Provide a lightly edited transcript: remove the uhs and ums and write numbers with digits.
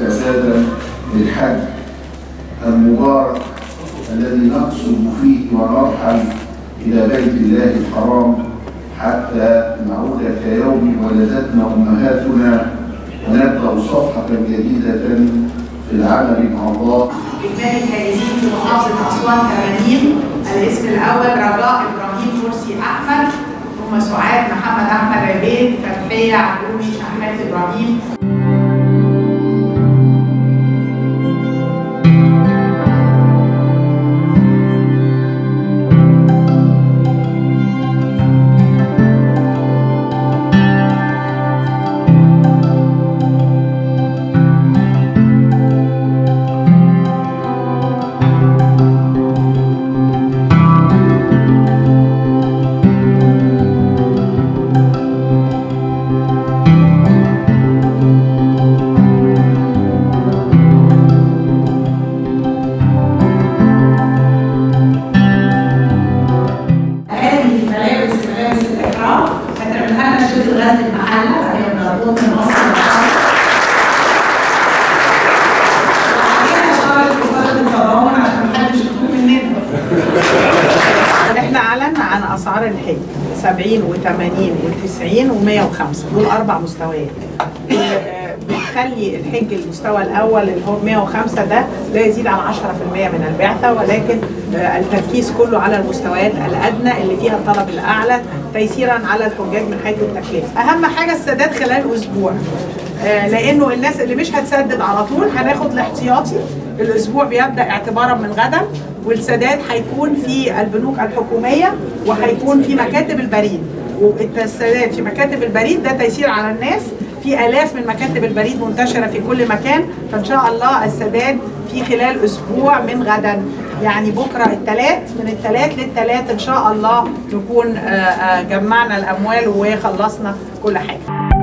واستعدادا للحج المبارك الذي نقصد فيه ونرحل إلى بيت الله الحرام حتى نعود كيوم ولدتنا أمهاتنا ونبدأ صفحة جديدة في العمل مع الله. إجمالي الفائزين في محافظة أسوان 80. الاسم الأول رجاء إبراهيم مرسي أحمد، ثم سعاد محمد أحمد عبيد، فتحية علومي شحات إبراهيم. احنا اعلنا عن اسعار الحج 70 و80 و90 و105، دول 4 مستويات. بتخلي الحج المستوى الاول اللي هو 105 ده لا يزيد عن 10% من البعثه، ولكن التركيز كله على المستويات الادنى اللي فيها الطلب الاعلى تيسيرا على الحجاج من حيث التكلفه. اهم حاجه السداد خلال اسبوع، لانه الناس اللي مش هتسدد على طول هناخد الاحتياطي. الاسبوع بيبدا اعتبارا من غدا، والسداد هيكون في البنوك الحكوميه وهيكون في مكاتب البريد. والسداد في مكاتب البريد ده تيسير على الناس، في آلاف من مكاتب البريد منتشره في كل مكان، فان شاء الله السداد في خلال اسبوع من غدا، يعني بكره الثلاث، من الثلاث للثلاث ان شاء الله نكون جمعنا الاموال وخلصنا كل حاجه.